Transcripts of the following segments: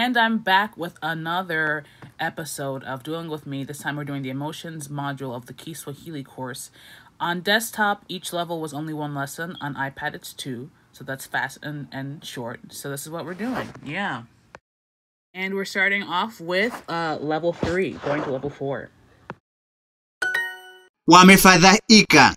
And I'm back with another episode of Duolingo with me. This time we're doing the emotions module of the Key Swahili course. On desktop, each level was only one lesson. On iPad, it's two. So that's fast and short. So this is what we're doing. Yeah. And we're starting off with level 3, going to level 4. Wamefadhaika.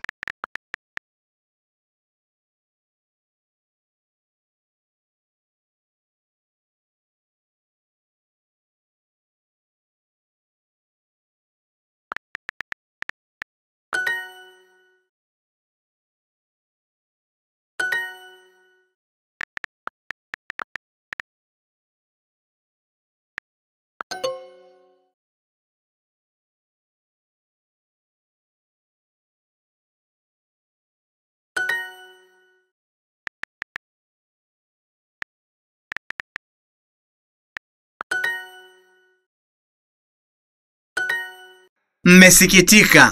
Mmesikitika.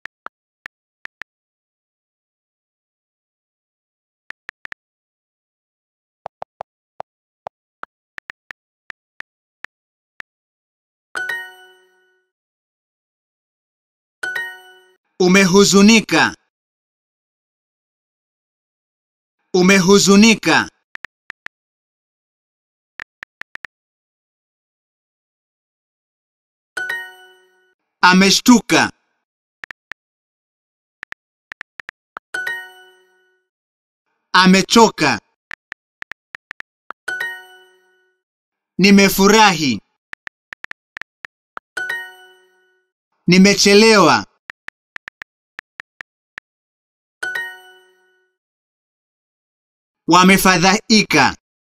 Umehuzunika. Umehuzunika. Ameshtuka. Amechoka. Nimefurahi. Nimechelewa. Wamefadhaika.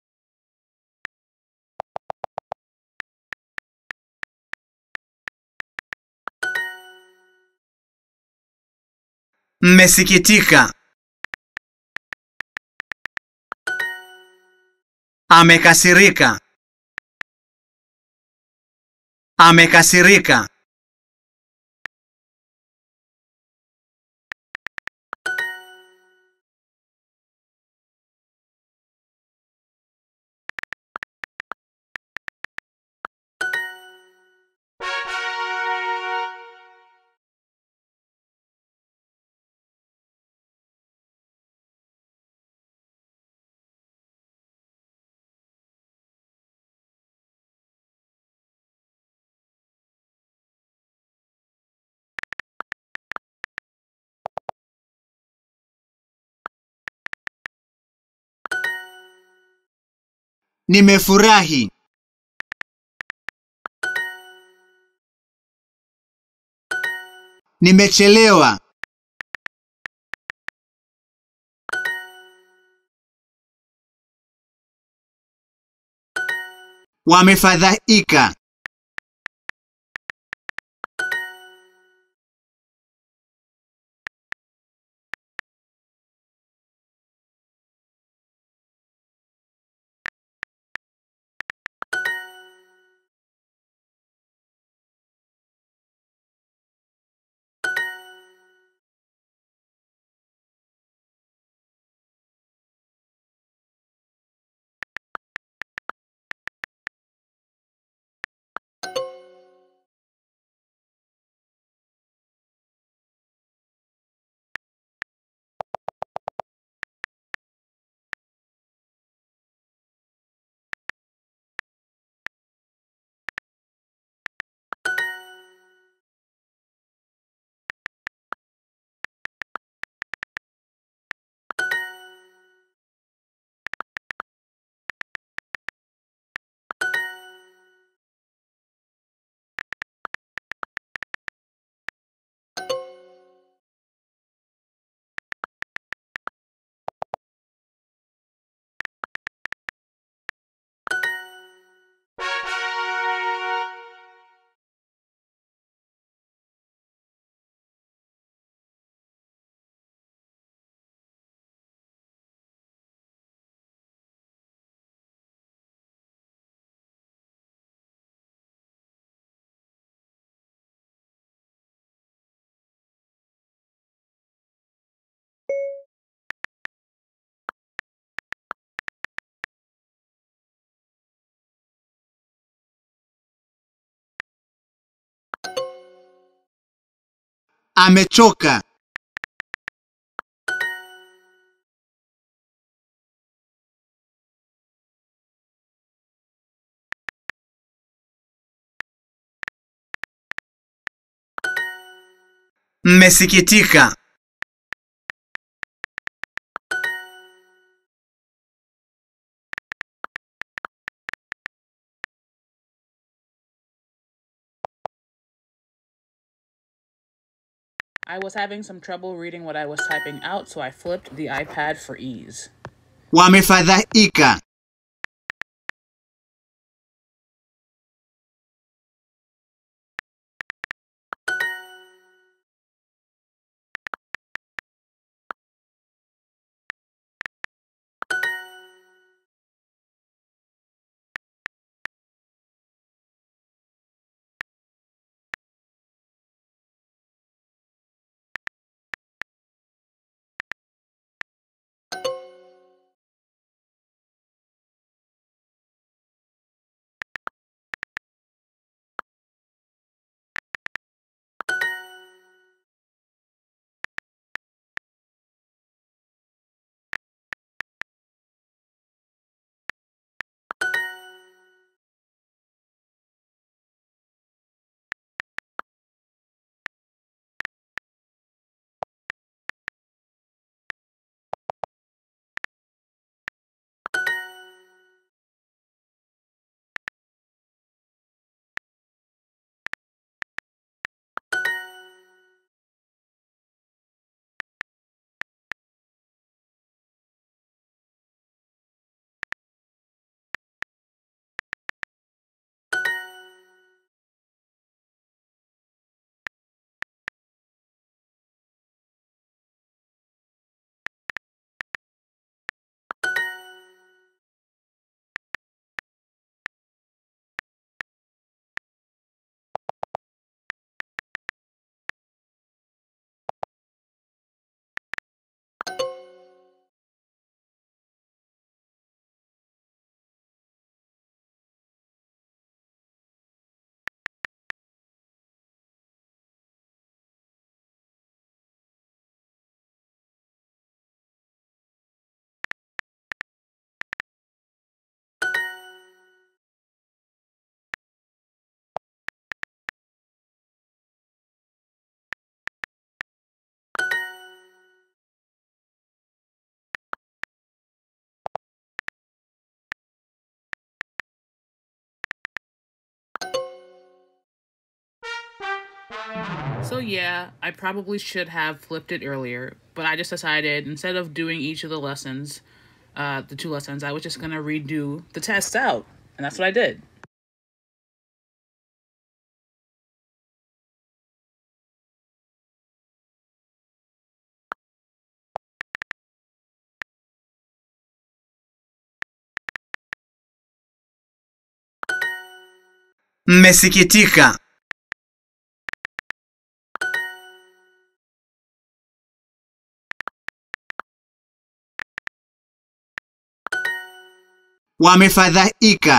Mmesikitika. Amekasirika. Amekasirika. Nimefurahi. Nimechelewa. Wamefadhaika. Amechoka. Mmesikitika. I was having some trouble reading what I was typing out, so I flipped the iPad for ease. Wamefadhaika. So yeah, I probably should have flipped it earlier, but I just decided instead of doing each of the lessons, the two lessons, I was just gonna redo the tests out, and that's what I did. Mmesikitika. Wamefadhaika.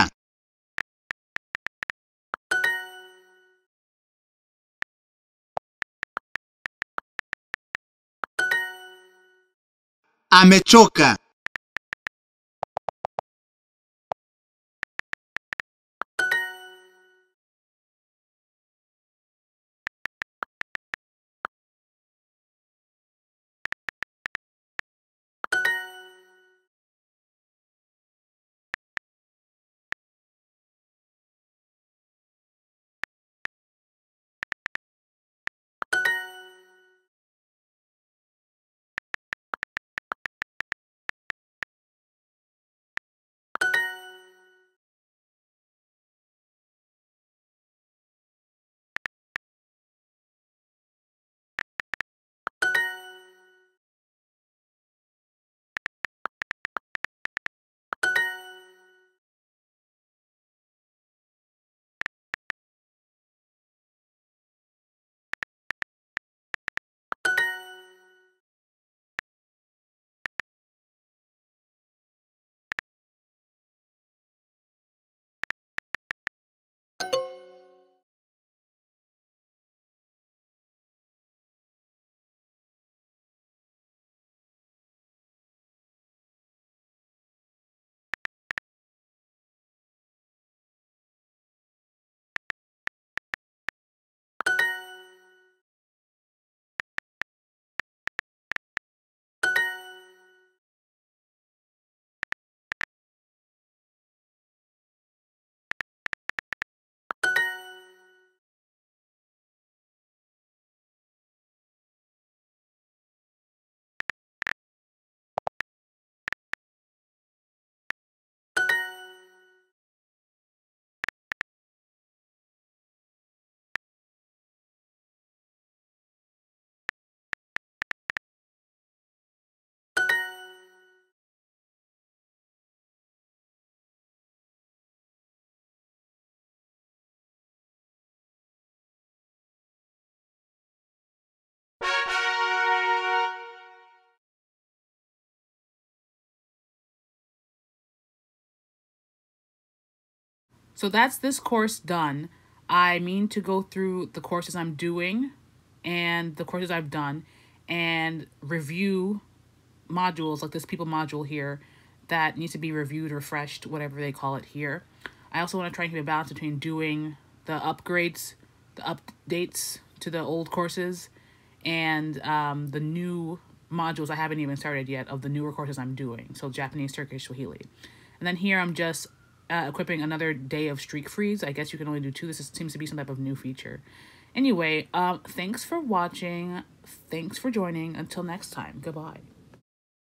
Amechoka. So that's this course done. I mean to go through the courses I'm doing and the courses I've done and review modules like this people module here that needs to be reviewed, refreshed, whatever they call it here. I also want to try and keep a balance between doing the upgrades, the updates to the old courses, and the new modules I haven't even started yet of the newer courses I'm doing. So Japanese, Turkish, Swahili. And then here I'm just equipping another day of streak freeze. I guess you can only do 2. This seems to be some type of new feature. Anyway, thanks for watching. Thanks for joining. Until next time. Goodbye.